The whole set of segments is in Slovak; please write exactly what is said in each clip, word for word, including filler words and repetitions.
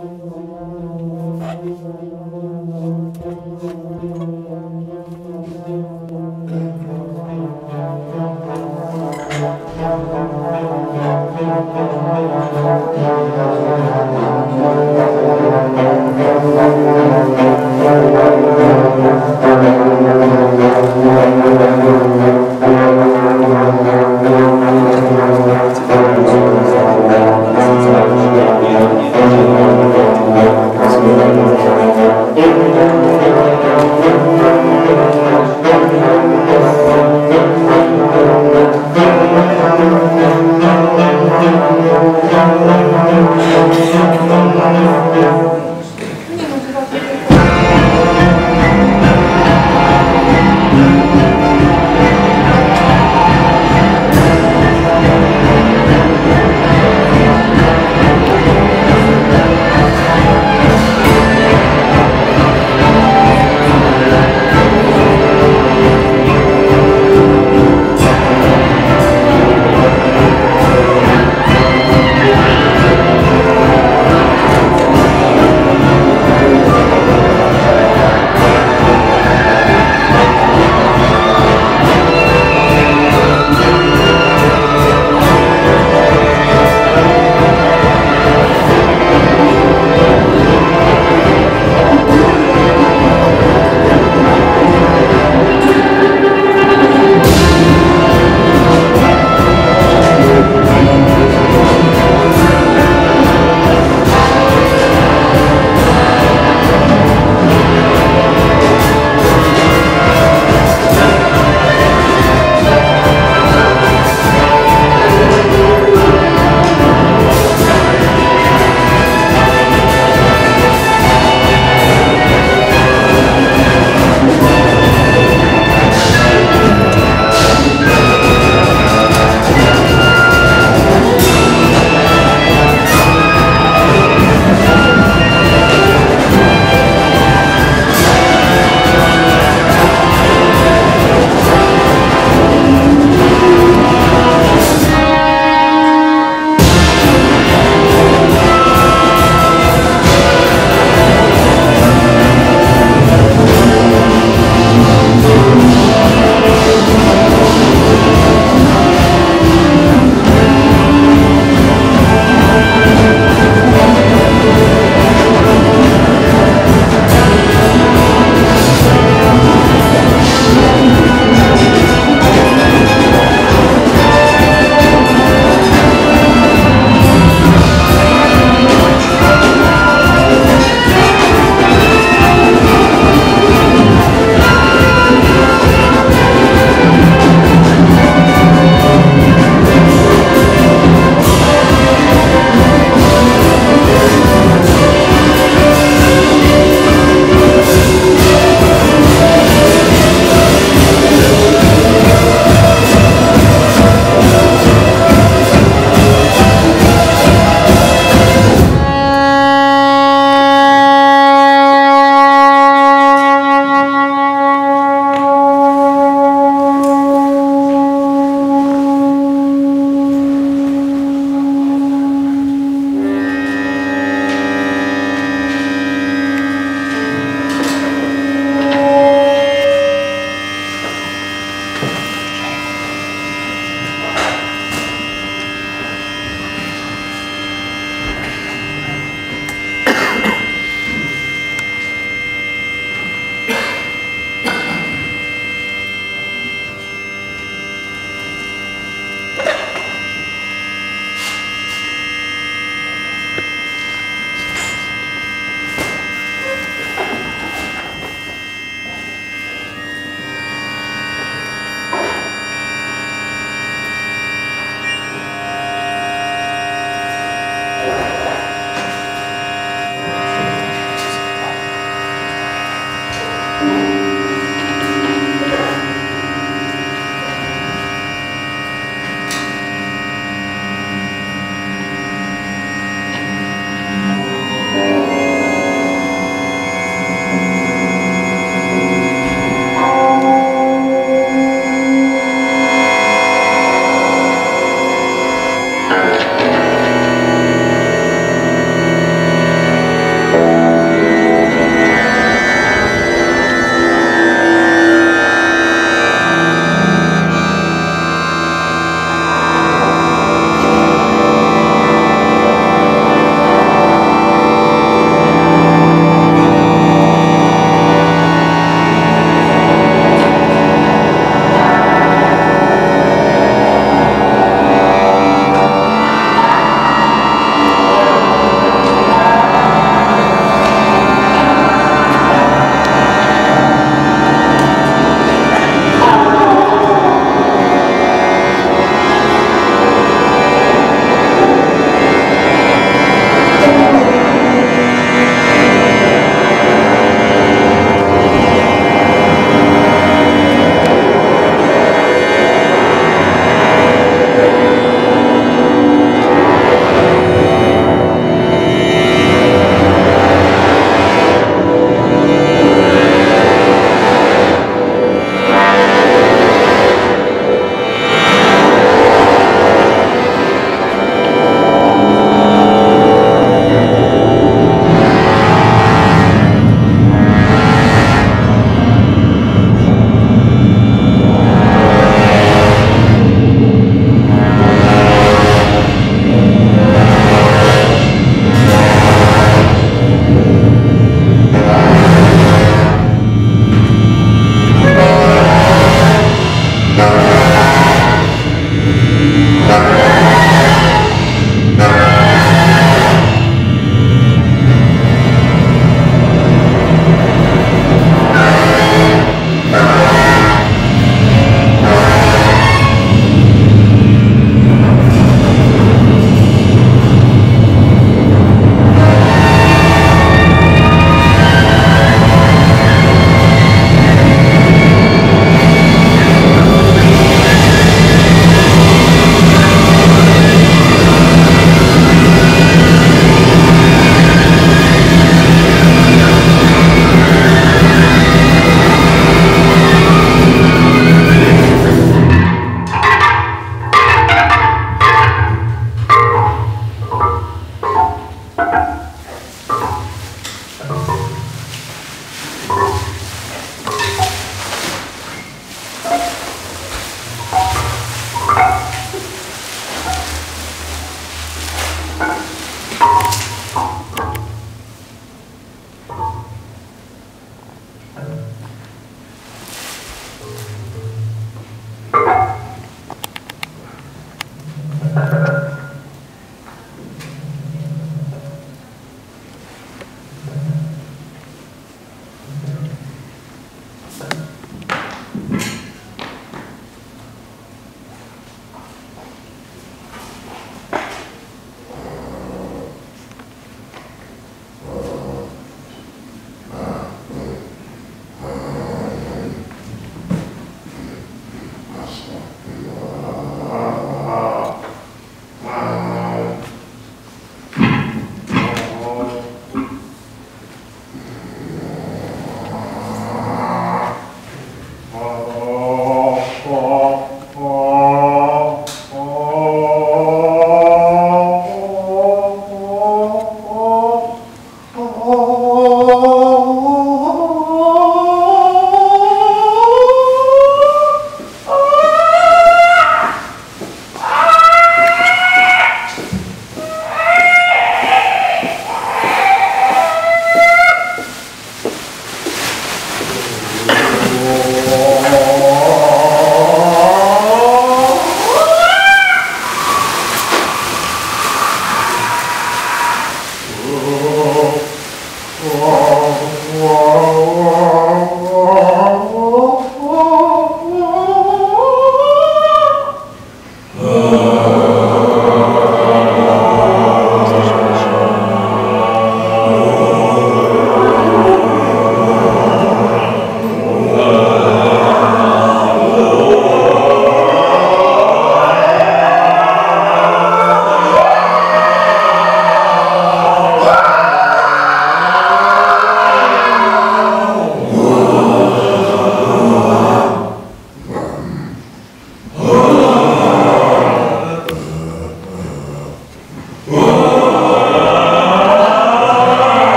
Thank you.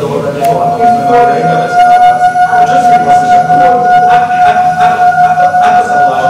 dohoda nebola, to by sme mali aj iné veci na otáci. A čo si myslíš, ako to? Ako sa voláš?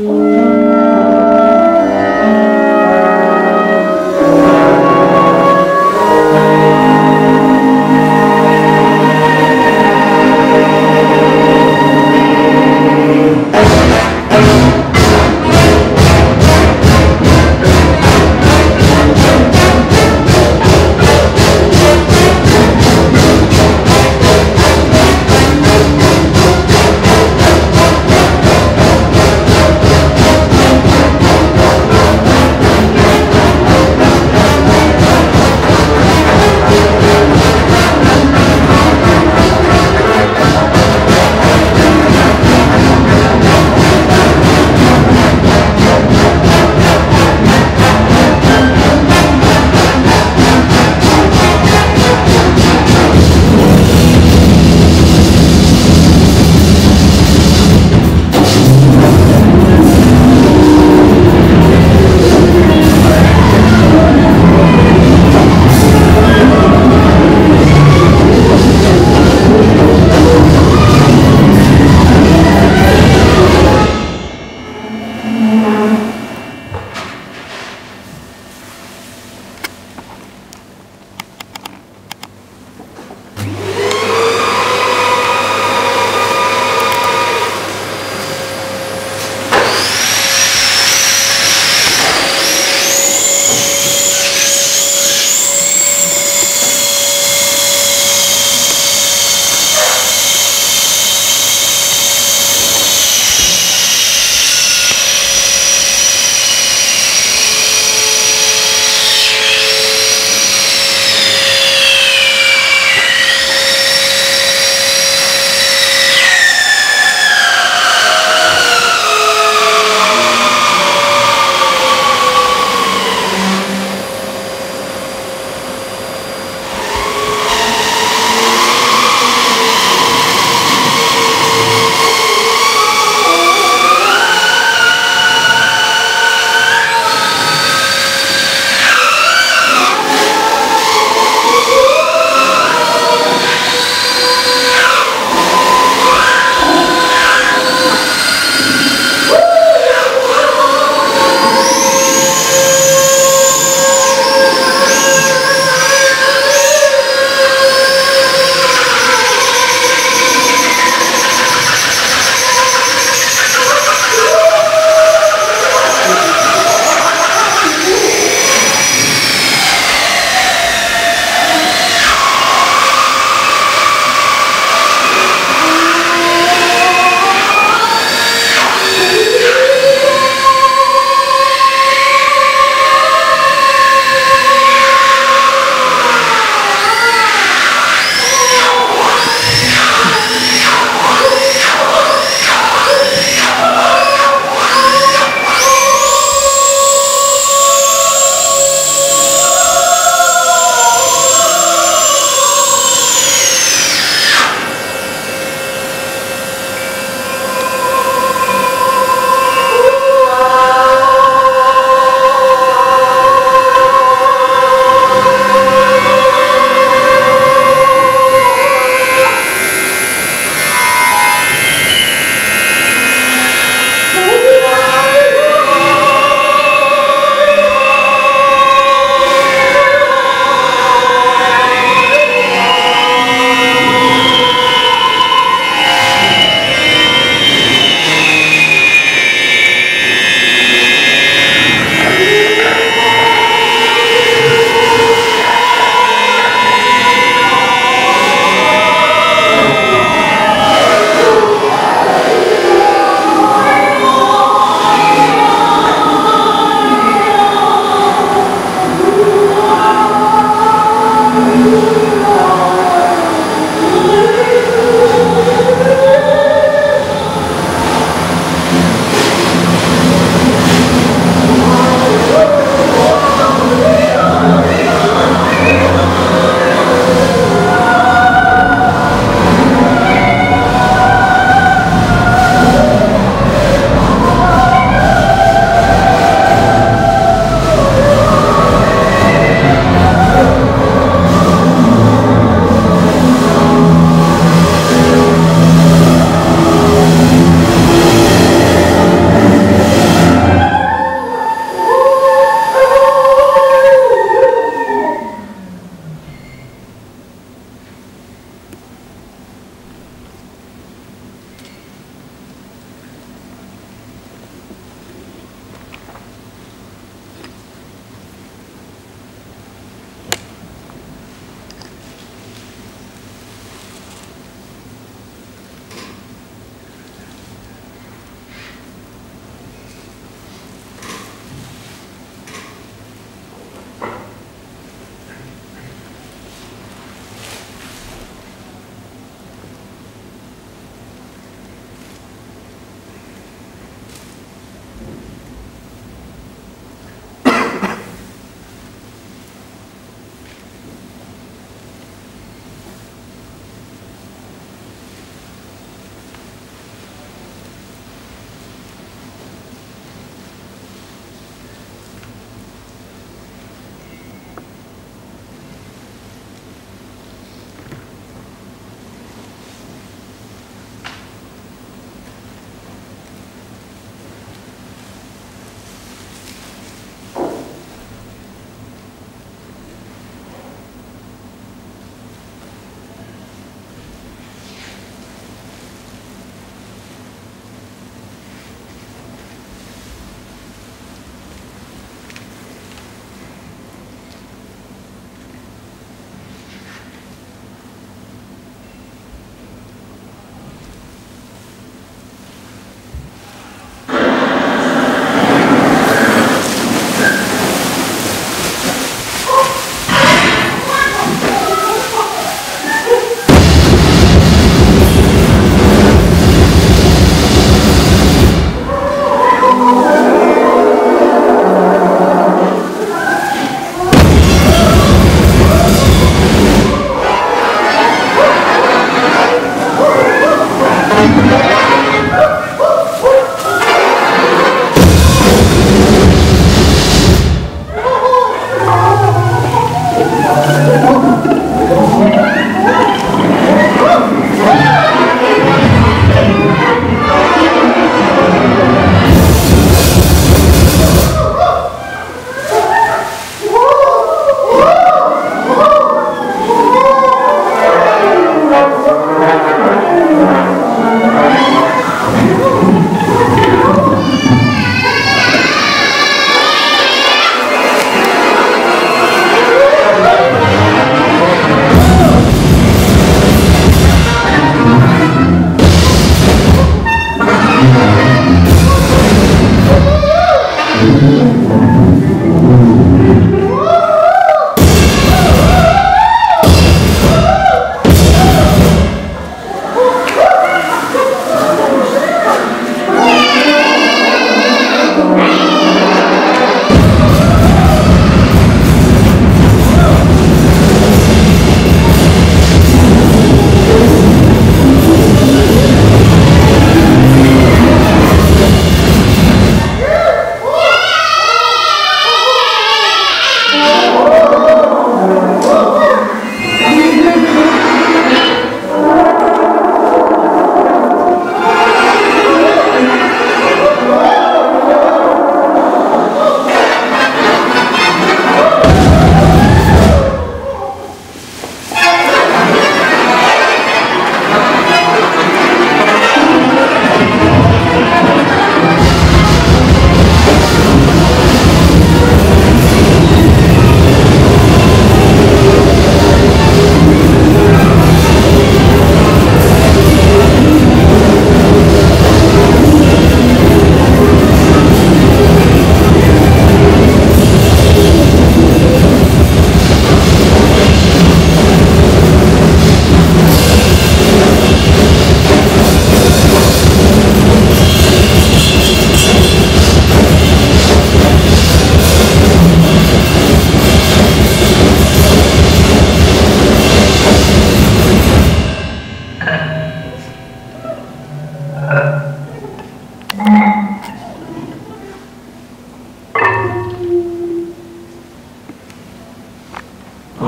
Thank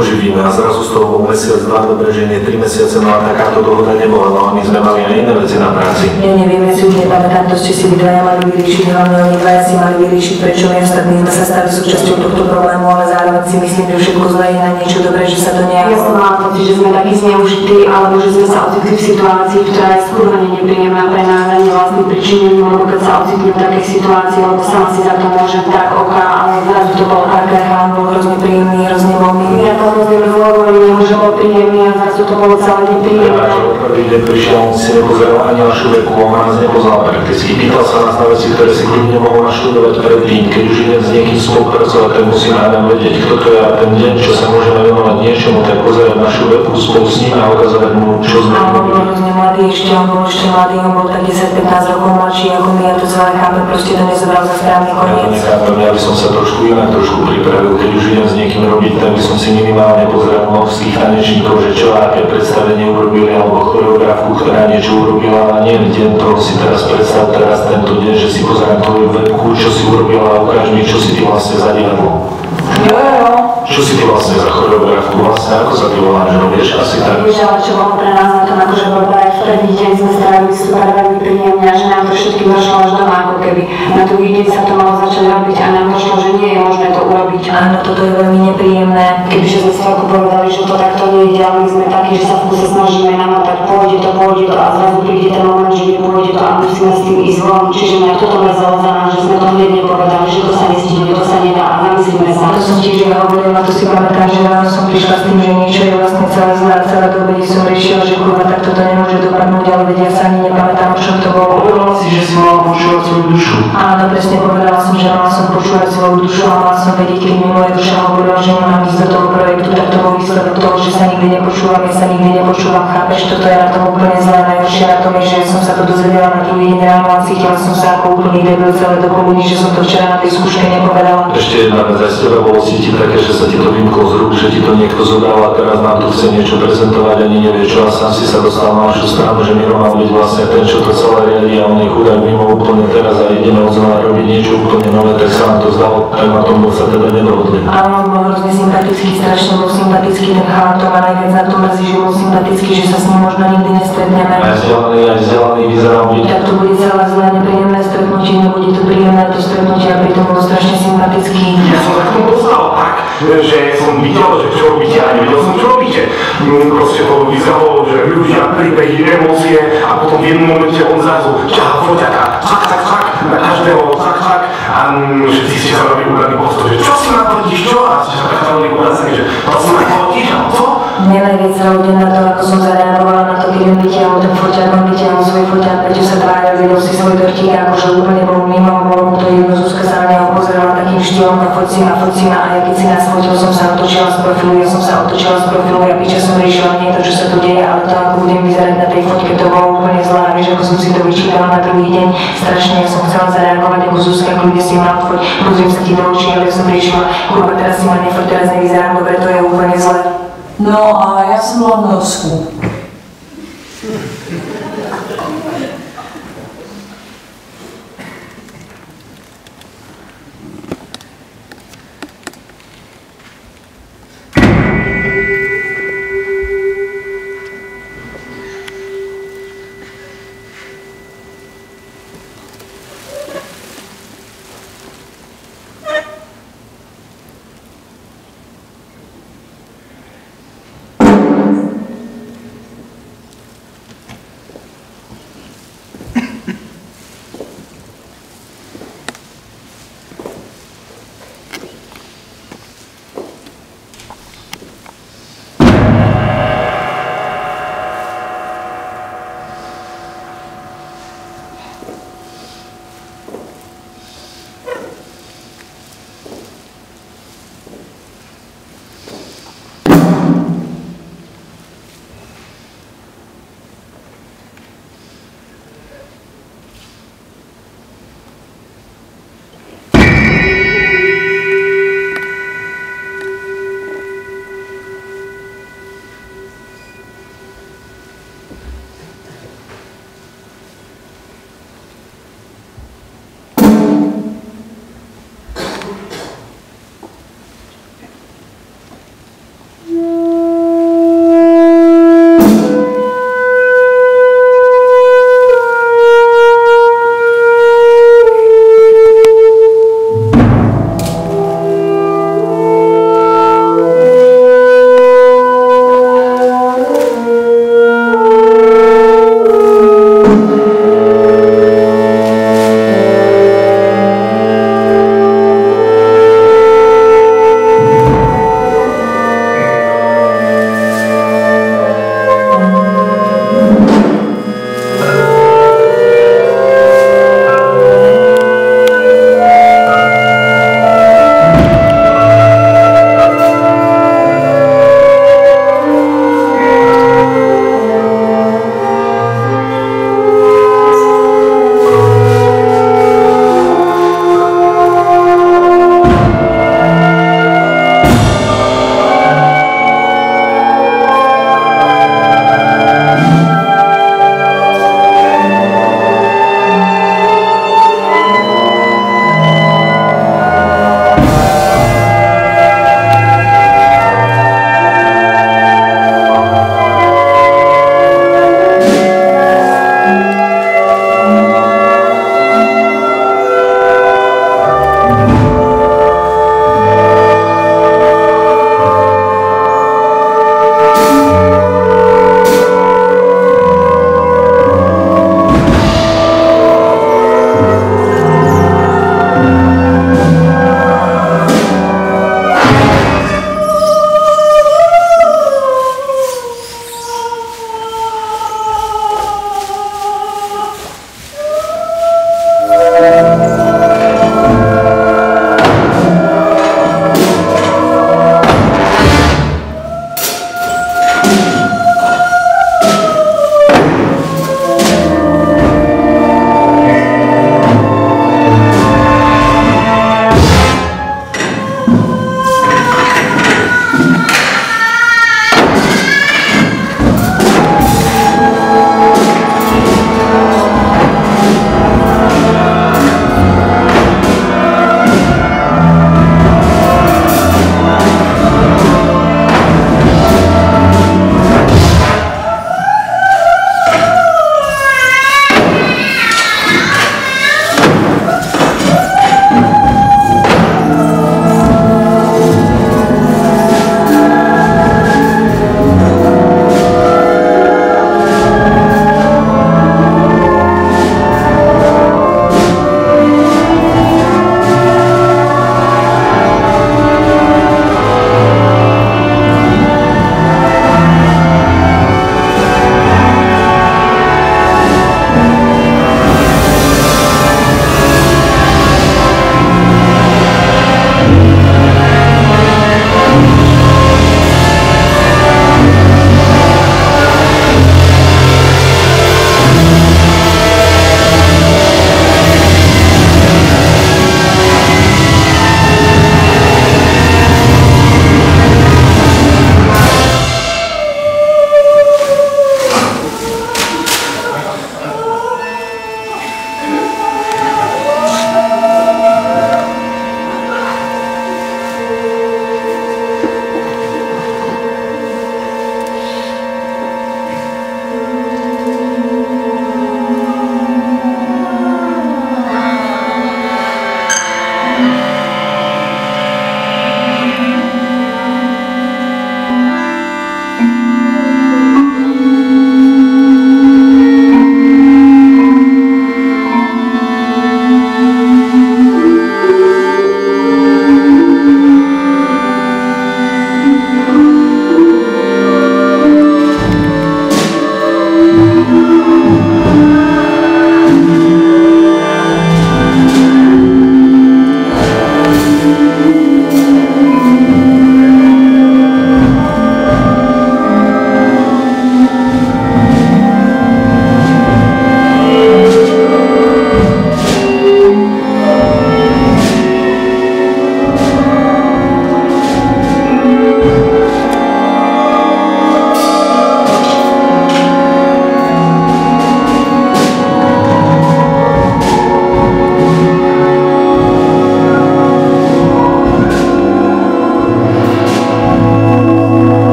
oživíme a zrazu z toho mesiac, dva, dobre, že nie tri mesiace, no a takáto dohoda nebola, no a my sme mali aj iné veci na práci. Ja neviem, si už nepamätám, to ste si vy dvaja mali vyriešiť, hlavne oni dvaja si mali vyriešiť, prečo my ostatní sme sa stali súčasťou tohto problému, ale zároveň si myslím, že všetko zlé je na niečo dobré, že sa to nejako... Ja som mala pocit, že sme takí zneužití, alebo že sme sa ocitli v situácii, ktorá je skúrne nepríjemná pre nás a nevlastným pričinením, lebo keď sa ocitnem v takej situácii, lebo sama si za to môžem tak oka, ale zrazu to bol také, Chlán bol hrozne príjemný, hrozne bol milý. ja to hrozne rozhovorím, že bol príjemný a zrazu to bolo celé nepríjemné. Prvý deň prišiel, on si nepozeral ani našu veku, on nás nepoznal prakticky. Pýtal sa nás na veci, ktoré si kľudne mohol naštudovať predtým. Keď už idem s niekým spolupracovať, tak musíme aj nám vedieť, kto to je a ten deň, čo sa môžeme venovať niečomu, tak pozerať našu webu spolu s ním a ukazovať mu, čo sme A on bol robili. hrozne mladý ešte, on bol ešte mladý, on bol tak desať pätnásť rokov mladší ako my, ja to celé chápem, proste to nezobral za správny Ja to koniec. nechápem, ja by som sa trošku inak trošku pripravil, keď už idem s niekým robiť, tak by som si minimálne pozeral novských tanečníkov, že čo aké predstavenie urobili, alebo choreografku, ktorá niečo urobila, a nie deň toho si teraz predstav teraz tento deň, že si pozerám tvoju webku, čo si urobila a ukáž mi, čo si ty vlastne za divadlo. Jo, jo, jo. Čo si ty vlastne za choreografku, vlastne ako sa ty voláš, no vieš, asi tak. Vieš, ale čo bolo pre nás na tom, akože bol aj v prvý deň sme strávili super veľmi príjemne a že nám to všetkým došlo až doma, ako keby na druhý deň sa to malo začať robiť a nám došlo, že nie je možné to urobiť. Áno, toto je veľmi nepríjemné. Kebyže sme si ako povedali, že to takto nejde, ale my sme takí, že sa v kuse snažíme namotať, pôjde to, pôjde to a zrazu príde ten moment, že nepôjde to a musíme s tým ísť von. Čiže mňa toto mrzelo za nás, že sme to hneď nepovedali, že to sa nestihne, to sa nedá a zamyslíme sa. To som tiež ja hovorila, to si pamätám, že ráno som prišla s tým, že niečo je vlastne celé zlé a celé do obede som riešila, že kurva, tak toto nemôže dopadnúť, ale veď ja sa ani nepamätám, o čom to bolo. Povedala si, že si mala počúvať svoju dušu. Áno, presne povedala som, že mala som počúvať svoju dušu a mala som vedieť, keď mi moja duša hovorila, že nemám ísť do toho projektu, tak to bol výsledok toho, že sa nikdy nepočúvam, ja sa nikdy nepočúvam, chápeš, toto je na tom úplne zlé, najhoršie na tom je, že som sa to dozvedela na druhý deň ráno a cítila som sa ako úplný debil celé do poludní, že som to včera na tej skúške nepovedala. Ešte jedna vec, aj z teba bolo cítiť také, že sa ti to vymklo z rúk, že ti to niekto zobral a teraz nám tu chce niečo prezentovať, ani nevie čo a sám si sa dostal na našu stranu, že Miro mal byť vlastne ten, čo to celé riadi a on je chudák mimo úplne teraz a ideme odzvona robiť niečo úplne nové, tak sa nám to zdalo, tak na tom sa teda nedohodli. Áno, bol hrozne sympatický, strašne bol sympatický, ten chalán to má najviac na to mrzí, že bol sympatický, že sa s ním možno nikdy nestretneme. Aj vzdelaný, aj vzdelaný vyzeral byť. Tak to bude celé zlé, nepríjemné stretnutie, nebude to príjemné to stretnutie a pritom bol strašne sympatický. Ja som sa k tomu dostal tak, že som videl, že čo robíte a nevedel som, čo robíte. Proste to vyzeralo, že ľudia, príbehy, emócie a potom v jednom momente on zrazu ťahá foťaka, čak, čak, čak, na každého, čak, čak a všetci ste sa robili ubraný postoj, že čo si nafotíš, čo? A ste sa tak robili ubraný, že to si nafotíš, a co? Mne najviac zaujíma na to, ako som zareagovala na to, keď on vytiahol ten foťák, on vytiahol svoj foťák, Peťo sa tváril, videl si svoj dortík, akože úplne bol mimo, bolo mu to jedno, Zuzka sa na neho pozerala takým štýlom, a foť si ma, foť si ma, a ja keď si nás fotil, som sa otočila z profilu, ja som sa otočila z profilu, ja piča som riešila, nie je to, čo sa tu deje, ale to, ako budem vyzerať na tej fotke, to bolo úplne zlé, a vieš, ako som si to vyčítala na druhý deň, strašne, ja som chcela zareagovať ako Zuzka, kľudne si ma foť, pozriem sa ti do očí, ale ja som riešila, kurva, teraz si ma nefoť, teraz nevyzerám dobre, to je úplne zlé. No a ja som bola v Norsku.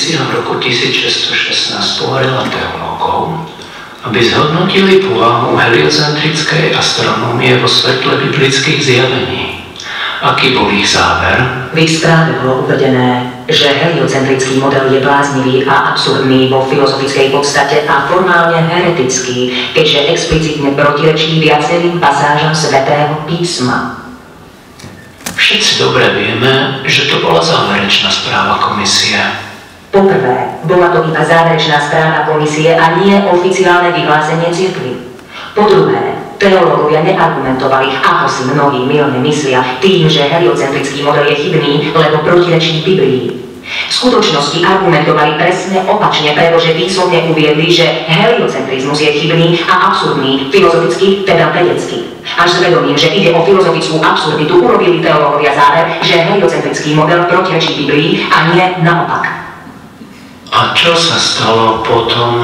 Komisia v roku tisícšesťstošestnásť poverila teológov, aby zhodnotili povahu heliocentrickej astronómie vo svetle biblických zjavení. Aký bol ich záver? V ich správe bolo uvedené, že heliocentrický model je bláznivý a absurdný vo filozofickej podstate a formálne heretický, keďže explicitne protirečí viacerým pasážam Svätého písma. Všetci dobre vieme, že to bola záverečná správa komisie. Poprvé, bola to iba záverečná správa komisie a nie oficiálne vyhlásenie cirkvi. Po druhé, teológovia neargumentovali, ako si mnohí mylne myslia, tým, že heliocentrický model je chybný, lebo protirečí Biblii. V skutočnosti argumentovali presne opačne, pretože výslovne uviedli, že heliocentrizmus je chybný a absurdný, filozoficky, teda vedecký. Až s vedomím, že ide o filozofickú absurditu, urobili teológovia záver, že heliocentrický model protirečí Biblii a nie naopak. A čo sa stalo potom?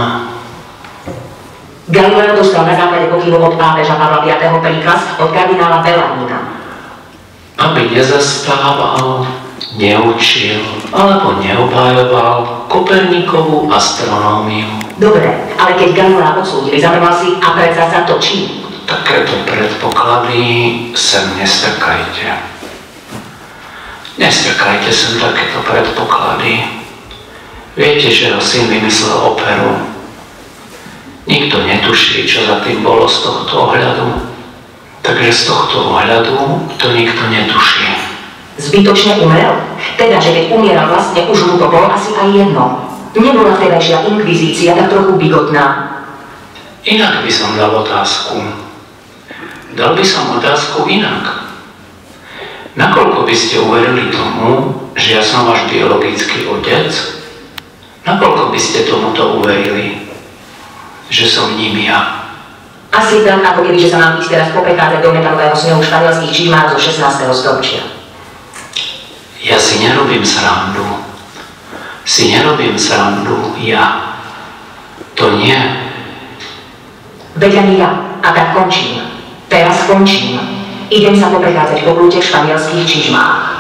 Galileo dostal na základe pokynu od pápeža Pavla piateho príkaz od kardinála Bellarmina. Aby nezaspával, neučil alebo neobhajoval Kopernikovú astronómiu. Dobre, ale keď Galilea odsúdili, zamrval si a predsa za to čím? Takéto predpoklady sem nestrkajte. Nestrkajte sem takéto predpoklady. Viete, že ho syn vymyslel operu. Nikto netuší, čo za tým bolo z tohto ohľadu. Takže z tohto ohľadu to nikto netuší. Zbytočne umrel? Teda, že keď umieral vlastne už mu to bolo asi aj jedno. Nebola vtedajšia inkvizícia tak trochu bigotná? Inak by som dal otázku. Dal by som otázku inak. Nakoľko by ste uverili tomu, že ja som váš biologický otec? Nakoľko by ste tomuto uverili, že som ním ja? Asi tak, ako keby, že sa mám ísť teraz poprechádzať do metalového snehu španielských čímárov zo šestnásteho storočia. Ja si nerobím srandu. Si nerobím srandu ja. To nie. Veď ani ja. A tak končím. Teraz končím. Idem sa poprechádzať po blúte v španielských čižmách.